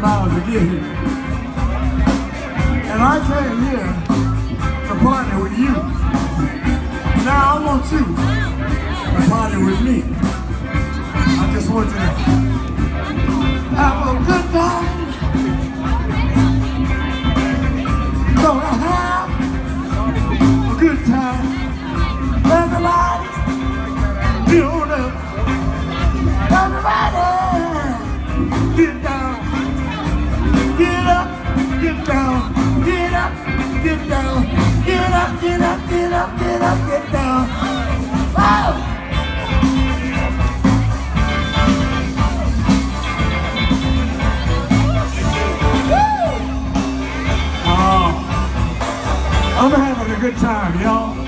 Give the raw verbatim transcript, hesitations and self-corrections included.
miles to get here. And I came here to party with you. Now I want you to party with me. I just want you to have a good time. Gonna have a good time. Everybody, get on up. Everybody, get down. Get up, get down. Get up, get down. Get up, get up, get up, get up, get down. Wow! I'm having a good time, y'all.